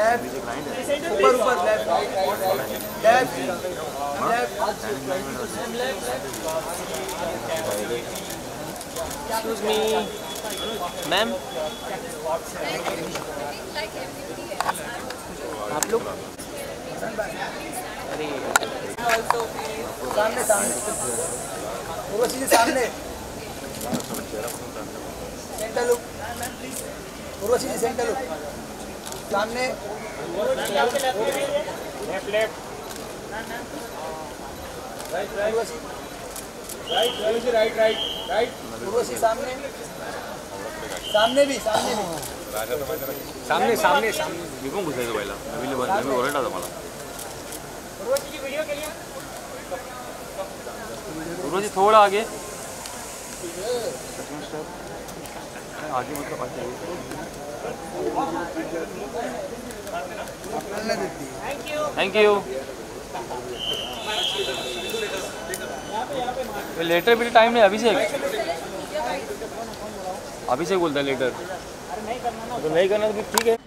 Left ऊपर ऊपर left left excuse me ma'am, आप लोग अरे सामने सामने उर्वशी जी सामने centre look Urvashi ji centre look सामने left left right right right right Urvashi सामने सामने भी सामने सामने मी पण घुसायचो पहिला नवीन मी ओरडला होता मला. उर्वशी की वीडियो के लिए उर्वशी थोड़ा आगे आगे मतलब थैंक यू. लेटर भी टाइम नहीं. अभिषेक बोलता है लेटर तो नहीं करना तो ठीक है.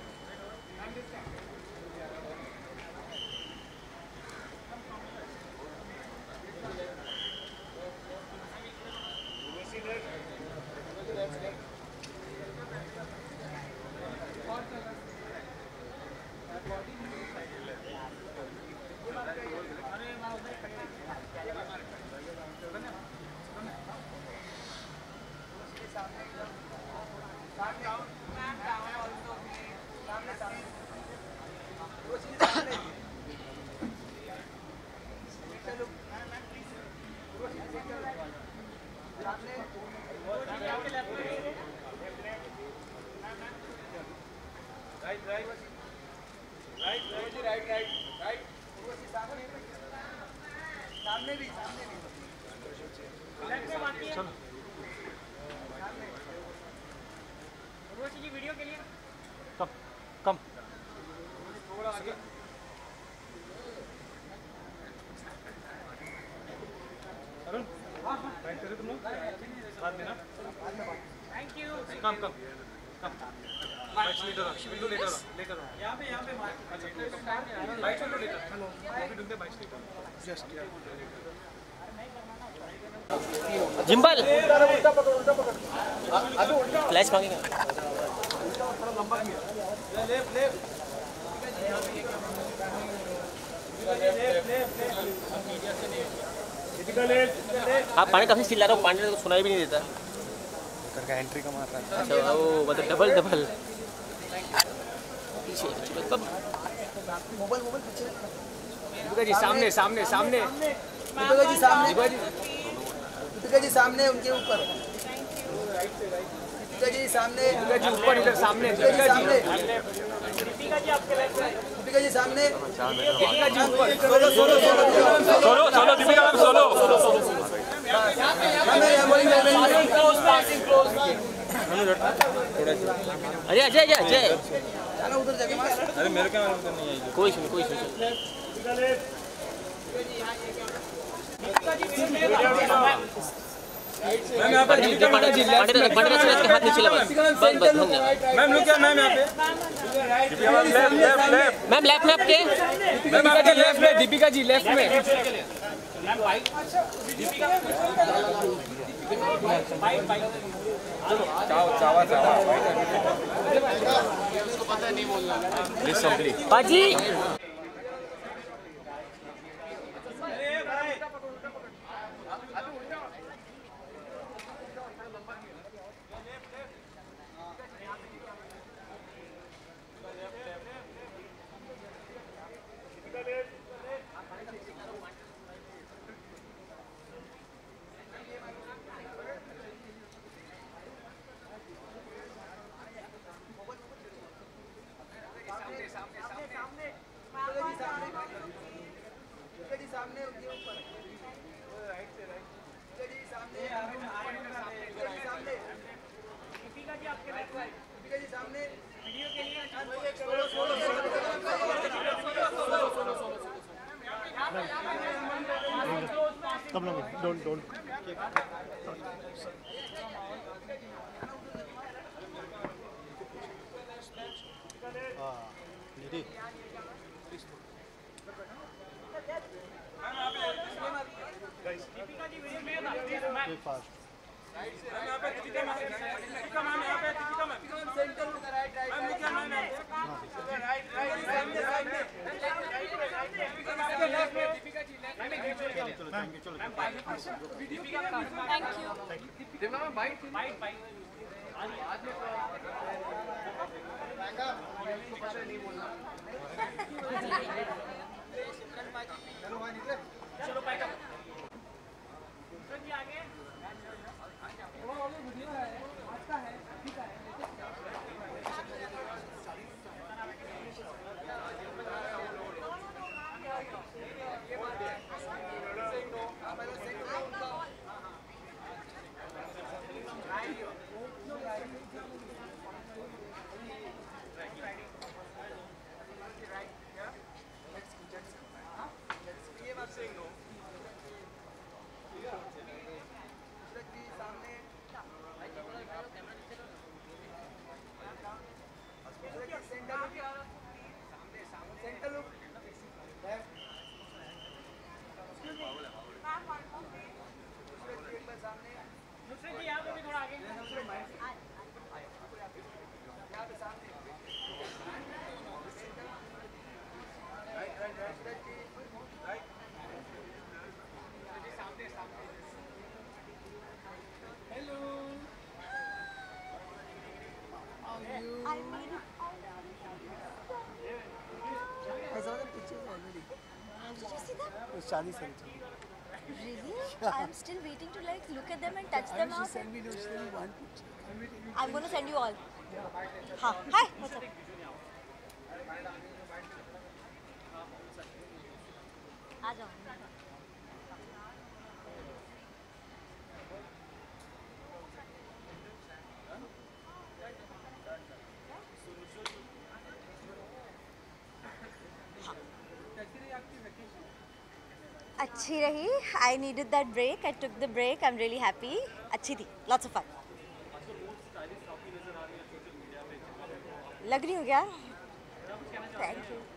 कम अरुण राइट करे तुम लोग साथ में ना. Thank you. कम बाइक लेटर विंडो लेटर यहां पे अच्छा बाइक विंडो लेटर कॉपी ढूंढते bike letter just gimbal flash मांगेगा. आप पानी काफी चिल्ला रहे हो, पानी तो सुनाई भी नहीं देता. करके एंट्री का मार रहा है. अच्छा वो मतलब डबल पीछे मोबाइल पीछे दीपिका जी सामने दीपिका जी सामने उनके ऊपर दीपिका जी सामने ऊपर इधर सामने दीपिका जी सामने दीपिका जी आपके लेफ्ट में दीपिका जी सामने दीपिका जी ऊपर सोलो दीपिका मैम सोलो अरे अजय उधर जाके मार. अरे मेरे क्या उधर नहीं है. कोई सुन मैम यहाँ पे दीपिका जी हाथ नीचे लगा. बस धन्यवाद मैम लोग क्या मैम यहाँ पे मैम लेफ्ट में आपके दीपिका जी लेफ्ट में दीपिका जी लेफ्ट में बाजी सामने उनके ऊपर राइट से सामने दीपिका जी आपके लेफ्ट साइड दीपिका जी सामने वीडियो के लिए Come on, don't. Nidhi. fast. यहाँ पे दीपिका मैम यहाँ पे दीपिका मैम सेंटर में राइट राइट मैम लिखिए मैम राइट राइट सामने सामने दीपिका जी लेफ्ट में चलो थैंक यू चलो Deepika ma'am Deepika ma'am bite आज में नहीं बोलना चलो बाइट जी आगे वीडियो है आज का है ठीक है सेंटर लुक सामने दूसरे जी यहाँ पे भी थोड़ा आगे यहाँ पे सामने right right right right hello I saw the pictures already. Did you see them? It's Charlie sent me. Really? I'm still waiting to like look at them and touch them She up. sent me just one picture. I'm going to send you all. हाँ, hi. What's up? आ जाओ. अच्छी रही. I needed that break. I took the break. I'm really happy. अच्छी थी. Lots of fun. लग रही हूँ क्या? Thank you.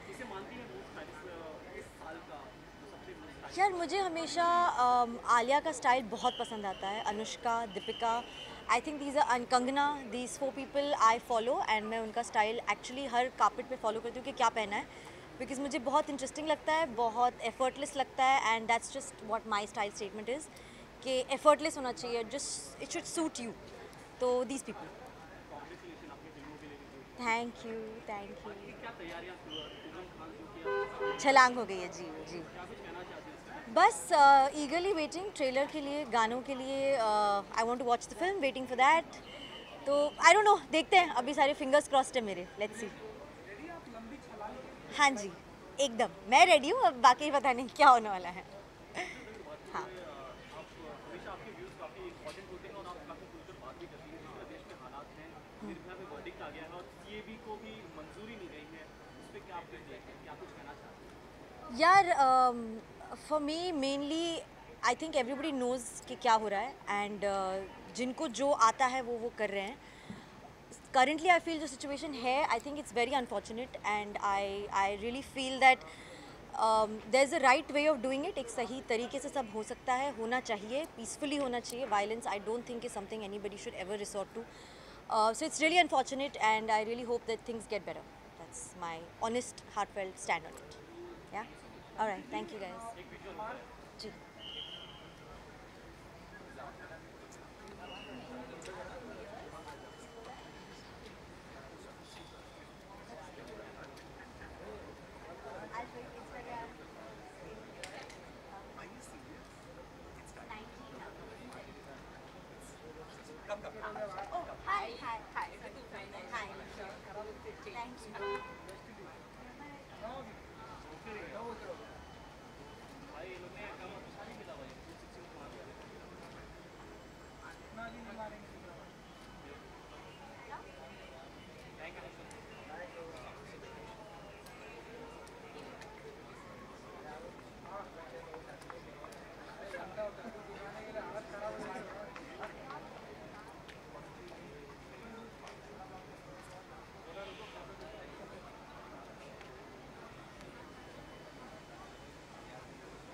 यार मुझे हमेशा आलिया का स्टाइल बहुत पसंद आता है. Anushka, Deepika, I think these are Kangana, these 4 people I follow and मैं उनका स्टाइल एक्चुअली हर कार्पेट पे फॉलो करती हूँ कि क्या पहना है, बिकॉज मुझे बहुत इंटरेस्टिंग लगता है, बहुत एफर्टलेस लगता है and that's just what my style statement is कि एफर्टलेस होना चाहिए, just it should suit you. तो दीज पीपल. Thank you. छलांग हो गई है जी जी. बस ईगरली वेटिंग ट्रेलर के लिए, गानों के लिए. I want to watch the film, waiting for that. तो आई डोंट नो, देखते हैं. अभी सारे फिंगर्स क्रॉस्ड है मेरे. Let's see. हाँ जी एकदम मैं रेडी हूँ. अब बाकी पता नहीं क्या होने वाला है. हाँ यार for me mainly I think everybody knows कि क्या हो रहा है एंड जिनको जो आता है वो कर रहे हैं. Currently I feel जो situation है, I think it's very unfortunate and I really feel that there's a right way of doing it. एक सही तरीके से सब हो सकता है, होना चाहिए, peacefully होना चाहिए. Violence I don't think is something anybody should ever resort to. So it's really unfortunate and I really hope that things get better. That's my honest, heartfelt stand on it. Yeah? Alright, thank you guys. Ji. Oh, hi. Hi. Hi. Hi. Thank you. ना जी नहीं मारेंगे.